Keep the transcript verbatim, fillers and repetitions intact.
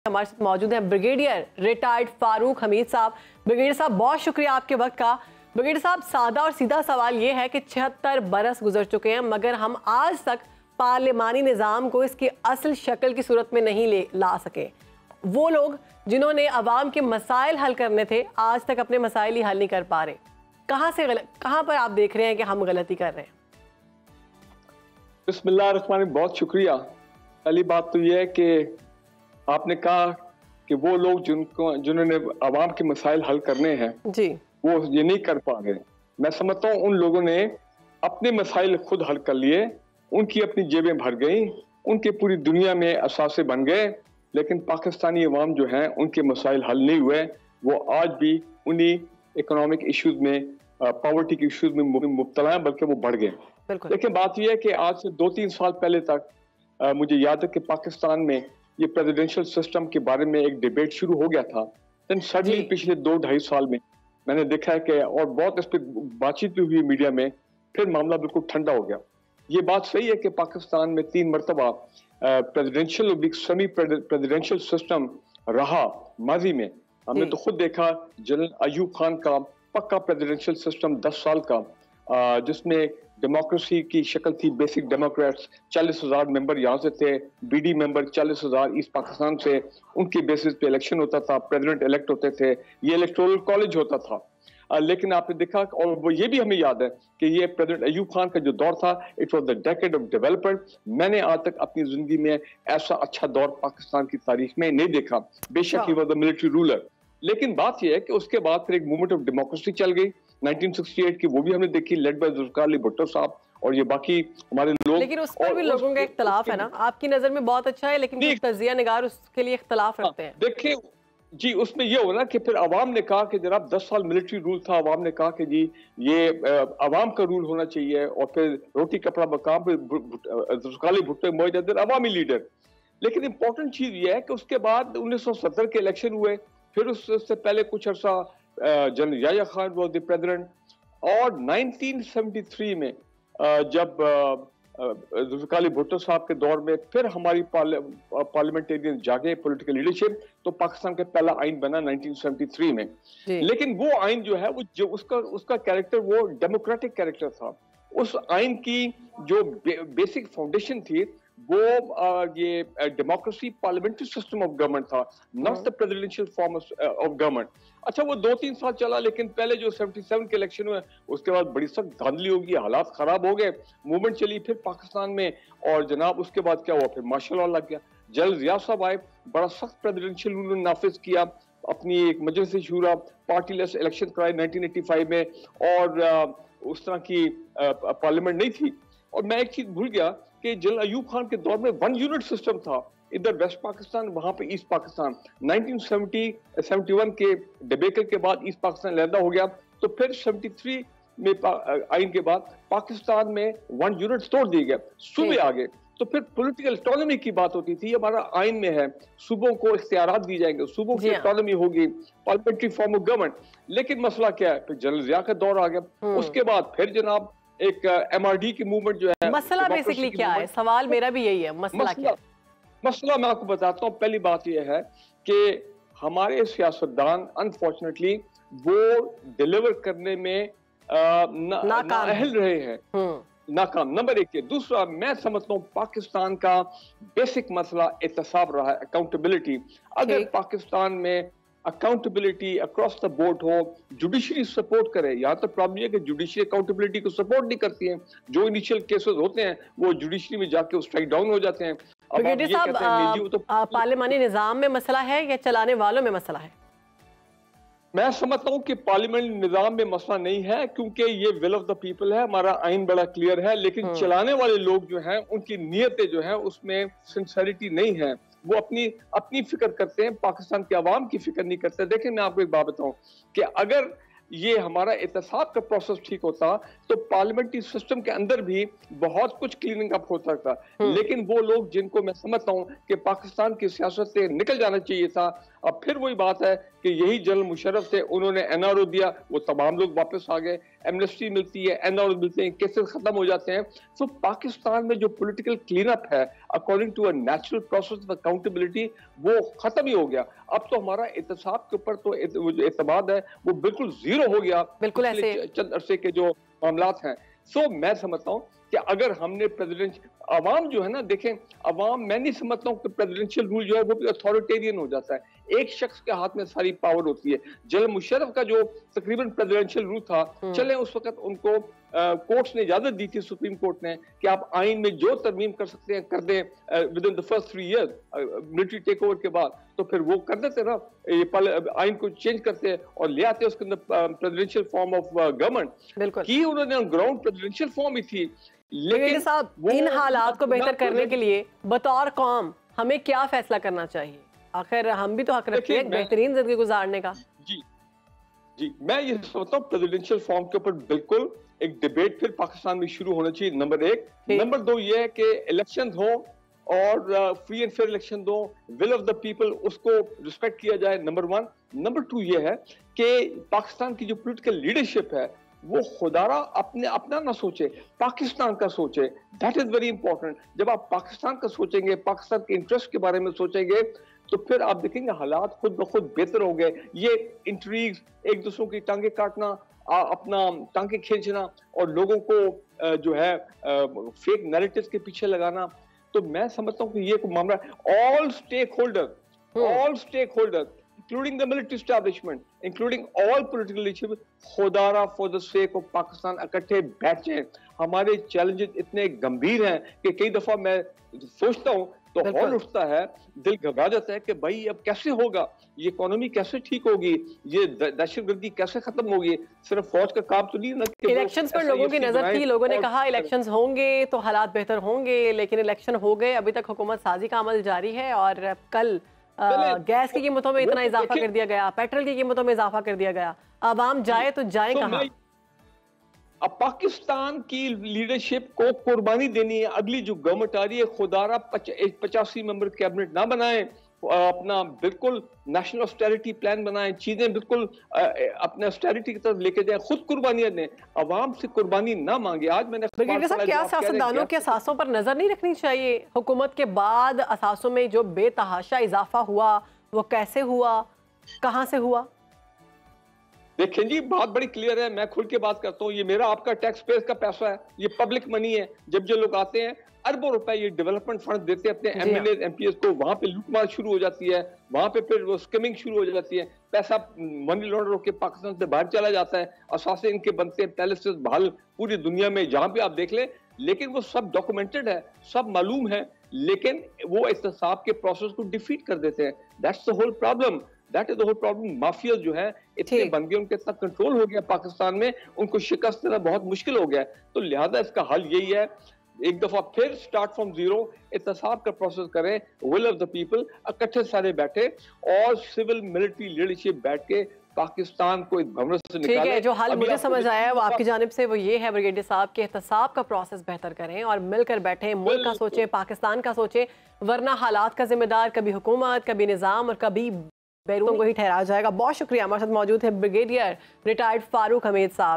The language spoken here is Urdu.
ہمارے ساتھ موجود ہیں بریگیڈیئر ریٹائرڈ فاروق حمید صاحب۔ بریگیڈیئر صاحب بہت شکریہ آپ کے وقت کا۔ بریگیڈیئر صاحب سادہ اور سیدھا سوال یہ ہے کہ چھہتر برس گزر چکے ہیں مگر ہم آج تک پارلیمانی نظام کو اس کی اصل شکل کی صورت میں نہیں لے لا سکے۔ وہ لوگ جنہوں نے عوام کے مسائل حل کرنے تھے آج تک اپنے مسائل ہی حل نہیں کر پا رہے۔ کہاں سے غلط کہاں پر آپ دیکھ رہے ہیں کہ ہم غلطی کر رہے ہیں؟ بسم اللہ الرحمن الرحیم، بہت شکریہ۔ پہلی بات تو یہ ہے کہ آپ نے کہا کہ وہ لوگ جن کو جنہوں نے عوام کے مسائل حل کرنے ہیں جی وہ یہ نہیں کر پا گئے۔ میں سمجھتا ہوں ان لوگوں نے اپنے مسائل خود حل کر لیے، ان کی اپنی جیبیں بھر گئیں، ان کے پوری دنیا میں اثاثے بن گئے، لیکن پاکستانی عوام جو ہیں ان کے مسائل حل نہیں ہوئے۔ وہ آج بھی انہی اکنامک ایشوز میں، پاورٹی کے ایشوز میں مبتلا ہیں، بلکہ وہ بڑھ گئے۔ لیکن بات یہ ہے کہ آج سے دو تین سال پہلے تک مجھے یاد ہے کہ پاکستان میں یہ پریزیڈنشل سسٹم کے بارے میں ایک ڈیبیٹ شروع ہو گیا تھا۔ دین سڈنلی پچھلے دو ڈھائی سال میں میں نے دیکھا ہے کہ اور بہت اس پہ بات چیت بھی ہوئی میڈیا میں، پھر معاملہ بالکل ٹھنڈا ہو گیا۔ یہ بات صحیح ہے کہ پاکستان میں تین مرتبہ پریزیڈنشل اور سیمی پریزیڈنشل سسٹم رہا ماضی میں۔ ہم نے تو خود دیکھا جنرل ایوب خان کا پکا پریزیڈنشل سسٹم دس سال کا، جس میں ڈیموکریسی کی شکل تھی بیسک ڈیموکریٹس، چالیس ہزار ممبر یہاں سے تھے، بی ڈی ممبر چالیس ہزار ایسٹ پاکستان سے، ان کی بیسس پہ الیکشن ہوتا تھا، پریزیڈنٹ الیکٹ ہوتے تھے، یہ الیکٹورل کالج ہوتا تھا۔ لیکن آپ نے دیکھا اور وہ یہ بھی ہمیں یاد ہے کہ یہ پریزیڈنٹ ایوب خان کا جو دور تھا it was the decade of development. میں نے آج تک اپنی زندگی میں ایسا اچھا دور پاکستان کی تاریخ میں نہیں دیکھا۔ بے شک he was the military ruler, لیکن بات یہ ہے کہ اس کے بعد پھر ایک موومنٹ آف ڈیموکریسی چل گئی نائنٹین سکسٹی ایٹ کی، وہ بھی ہم نے دیکھی، لیڈ بائی ذوالفقار علی بھٹو صاحب اور یہ باقی ہمارے لوگ۔ لیکن اس پر بھی لوگوں کا اختلاف ہے نا، آپ کی نظر میں بہت اچھا ہے لیکن تجزیہ نگار اس کے لیے اختلاف رکھتے ہیں۔ دیکھیں جی، اس میں یہ ہو نا کہ پھر عوام نے کہا کہ جناب دس سال ملٹری رول تھا، عوام نے کہا کہ جی یہ عوام کا رول ہونا چاہیے، اور پھر روٹی کپڑا مقام پہ ذوالفقار علی بھٹو موجود عوامی لیڈر۔ لیکن امپورٹنٹ چیز یہ ہے کہ اس کے بعد انیس سو ستر کے الیکشن ہوئے، پھر اس سے پہلے کچھ عرصہ general Yahya Khan was the president, اور نائنٹین سیونٹی تھری میں جب ذوالفقار علی بھٹو صاحب کے دور میں پھر ہماری پارلیمنٹیرین جاگے پولیٹیکل لیڈرشپ، تو پاکستان کا پہلا آئین بنا نائنٹین سیونٹی تھری میں۔ لیکن وہ آئین جو ہے وہ جو اس کا اس کا کیریکٹر وہ ڈیموکریٹک کیریکٹر تھا۔ اس آئین کی جو بیسک فاؤنڈیشن تھی وہ یہ democracy parliamentary system of government تھا، not the presidential form of government. اچھا وہ دو تین سال چلا، لیکن پہلے جو سیونٹی سیون کے الیکشن ہوئے اس کے بعد بڑی سخت دھاندلی ہوگی، حالات خراب ہو گئے، موومنٹ چلی پھر پاکستان میں، اور جناب اس کے بعد کیا ہوا، پھر مارشل لا لگ گیا۔ جنرل ضیاء صاحب آئے، بڑا سخت پریزیڈنشل رول نافذ کیا، اپنی ایک Majlis Shoora partyless election کرائے نائنٹین ایٹی فائیو میں، اور اس طرح کی پارلیمنٹ نہیں تھی۔ اور میں ایک چیز بھول گیا کہ جنرل ایوب خان کے دور میں ون یونٹ سسٹم تھا، ادھر ویسٹ پاکستان وہاں پہ east Pakistan. Nineteen seventy seventy one کے ڈیبیکل کے بعد ایسٹ پاکستان علیحدہ ہو گیا، تو پھر سیونٹی تھری میں آئین کے بعد پاکستان میں ون یونٹ توڑ دیے گئے، صوبے آ گئے، تو پھر پولیٹیکل اٹانومی کی بات ہوتی تھی۔ ہمارا آئین میں ہے صوبوں کو اختیارات دی جائیں گے، صوبوں کی اٹانومی ہوگی، پارلیمنٹری فارم آف گورنمنٹ۔ لیکن مسئلہ کیا ہے، پھر جنرل ضیاء کا دور آ گیا، اس کے بعد پھر جناب ایک ایم آر ڈی کی موومنٹ جو ہے۔ مسئلہ بیسیکلی کیا ہے؟ سوال میرا بھی یہی ہے، مسئلہ کیا ہے؟ مسئلہ میں آپ کو بتاتا ہوں۔ پہلی بات یہ ہے کہ ہمارے سیاستدان انفارچونیٹلی وہ ڈیلیور کرنے میں نااہل رہے ہیں، ناکام، نمبر ایک ہے۔ دوسرا میں سمجھتا ہوں پاکستان کا بیسک مسئلہ احتساب رہا ہے، اکاؤنٹیبلٹی۔ اگر پاکستان میں اکاؤنٹیبلٹی اکراس دا بورڈ ہو، جوڈیشری سپورٹ کرے، یہاں تک پرابلم یہ ہے کہ جوڈیشری اکاؤنٹیبلٹی کو سپورٹ نہیں کرتی ہے، جو انیشیل کیسز ہوتے ہیں وہ جوڈیشری میں جا کے اسٹرائک ڈاؤن ہو جاتے ہیں۔ بریگیڈیئر صاحب پارلیمانی نظام میں مسئلہ ہے یا چلانے والوں میں مسئلہ ہے؟ میں سمجھتا ہوں کہ پارلیمنٹ نظام میں مسئلہ نہیں ہے، کیونکہ یہ ول آف دا پیپل ہے، ہمارا آئین بڑا کلیئر ہے، لیکن چلانے والے لوگ جو ہیں ان کی نیتیں جو ہیں اس میں سنسیریٹی نہیں ہے، وہ اپنی اپنی فکر کرتے ہیں، پاکستان کے عوام کی فکر نہیں کرتے۔ دیکھیں میں آپ کو ایک بات بتاؤں کہ اگر یہ ہمارا احتساب کا پروسیس ٹھیک ہوتا تو پارلیمنٹری سسٹم کے اندر بھی بہت کچھ کلیننگ اپ ہو سکتا، لیکن وہ لوگ جن کو میں سمجھتا ہوں کہ پاکستان کی سیاست سے نکل جانا چاہیے تھا، अब फिर वही बात है कि यही जनरल मुशर्रफ थे, उन्होंने एन आर ओ दिया, वो तमाम लोग वापस आ गए, एमनेस्टी मिलती है, एन आर ओ मिलते हैं, केसेस खत्म हो जाते हैं। तो पाकिस्तान में जो पॉलिटिकल क्लीन अप है according to a natural process of accountability, वो खत्म ही हो गया। अब तो हमारा एहतसाब के ऊपर तो एतमाद है वो बिल्कुल जीरो हो गया, बिल्कुल ऐसे चंद अरसे के जो मामलात हैं। सो मैं समझता हूँ कि अगर हमने प्रेसिडेंट अवाम जो है ना, देखें अवाम, मैं नहीं समझता हूँ कि प्रेसिडेंशियल रूल जो है वो भी अथॉरिटेरियन हो जाता है, एक शख्स के हाथ में सारी पावर होती है। जनरल मुशर्रफ का जो तकरीबन प्रेसिडेंशियल रूल था, चले उस वक्त उनको कोर्ट्स ने इजाजत दी थी, सुप्रीम कोर्ट ने, कि आप आइन में जो तरमीम कर सकते हैं कर दें within the first three years military take over के बाद, तो फिर वो कर देते ना, ये आइन को चेंज करते और ले आते उसके अंदर प्रेसिडेंशियल फॉर्म ऑफ गवर्नमेंट की। उन्होंने ग्राउंड प्रेसिडेंशियल फॉर्म ही थी। लेकिन साहब इन हालात को बेहतर करने के लिए बतौर कौम हमें क्या फैसला करना चाहिए? आखिर हम भी तो हक रखते हैं बेहतरीन जिंदगी गुजारने का। जी जी मैं ये सोचता हूँ प्रेसिडेंशियल फॉर्म के ऊपर बिल्कुल एक डिबेट फिर पाकिस्तान में शुरू होना चाहिए, नंबर एक। नंबर दो ये है कि इलेक्शन हो और फ्री एंड फेयर इलेक्शन दो, विल ऑफ द पीपल उसको रिस्पेक्ट किया जाए, नंबर वन। नंबर टू ये है कि पाकिस्तान की जो पॉलिटिकल लीडरशिप है वो खुदारा अपने अपना ना सोचे, पाकिस्तान का सोचे, दैट इज वेरी इंपॉर्टेंट। जब आप पाकिस्तान का सोचेंगे, पाकिस्तान के इंटरेस्ट के बारे में सोचेंगे, तो फिर आप देखेंगे हालात खुद ब खुद बेहतर हो गए। ये इंट्रीग्स, एक दूसरों की टांगे काटना, अपना टांगे खींचना और लोगों को जो है फेक नैरेटिव्स के पीछे लगाना, तो मैं समझता हूँ कि ये कोई मामला all stakeholder all stakeholder including the military establishment, including all political leadership, खुदारा for the sake of Pakistan इकट्ठे बैठ जाएं। हमारे चैलेंजेस इतने गंभीर हैं कि कई दफा मैं सोचता हूँ तो हौल उठता है, दिल घबरा जाता है कि भाई अब कैसे होगा, ये इकोनॉमी कैसे ठीक होगी, ये दहशतगर्दी कैसे खत्म होगी। सिर्फ फौज का काम तो नहीं ना। इलेक्शंस पर लोगों की नजर थी, लोगों ने कहा इलेक्शंस होंगे तो हालात बेहतर होंगे, लेकिन इलेक्शन हो गए, अभी तक हुकूमत साजी का अमल जारी है। और कल गैस की कीमतों में इतना इजाफा कर दिया गया, पेट्रोल की कीमतों में इजाफा कर दिया गया, अवाम जाए तो जाए कहां? अब पाकिस्तान की लीडरशिप को कुर्बानी देनी है। अगली जो गवर्नमेंट आ रही है, खुदारा पचासी मेंबर कैबिनेट ना बनाए, अपना बिल्कुल नेशनल ऑस्टेरिटी प्लान बनाएं, चीजें बिल्कुल अपने ऑस्टेरिटी की तरफ लेके जाएं, खुद कुर्बानियां दें, आवाम से कुर्बानी ना मांगे। आज मैंने क्या सियासतदानों के असासों पर नजर नहीं रखनी चाहिए? हुकूमत के बाद असासों में जो बेतहाशा इजाफा हुआ वो कैसे हुआ, कहां से हुआ? देखें जी, बात बड़ी क्लियर है, मैं खुल के बात करता हूँ, ये मेरा आपका टैक्स पेयर का पैसा है, ये पब्लिक मनी है। जब जो लोग आते हैं अरबों रुपए ये डेवलपमेंट फंड देते हैं अपने एमएलए एमपीएस को, वहां पे लूटमार शुरू हो जाती है, वहां पे फिर वो स्किमिंग शुरू हो जाती है, पैसा मनी लॉन्डर होकर पाकिस्तान से बाहर चला जाता है, असासे इनके बनते हैं पहले से बहाल पूरी दुनिया में जहां पे आप देख लें। लेकिन वो सब डॉक्यूमेंटेड है, सब मालूम है, लेकिन वो एहतसाब के प्रोसेस को डिफीट कर देते हैं। That's the whole problem, that is the whole problem. Mafia जो है इतने बन गए, उनके इतना कंट्रोल हो गया पाकिस्तान में, उनको शिकस्त देना बहुत मुश्किल हो गया। तो लिहाजा इसका हल यही है, एक दफा फिर स्टार्ट फ्रॉम जीरो एहतसाब का प्रोसेस करें, विल ऑफ द पीपल, इकट्ठे सारे बैठे और सिविल मिलिट्री लीडरशिप बैठ के पाकिस्तान को इस भंवर से निकालें। ठीक है, जो हाल मुझे समझ आया है वो आपकी जानिब से वो ये है ब्रिगेडियर साहब के एहतसाब का प्रोसेस बेहतर करें और मिलकर बैठे, मुल्क का सोचें, पाकिस्तान का सोचें, वरना हालात का जिम्मेदार कभी हुकूमत, कभी निज़ाम और कभी बैरून को ही ठहराया जाएगा। बहुत शुक्रिया, हमारे साथ मौजूद है ब्रिगेडियर रिटायर्ड फारूक हमीद साहब।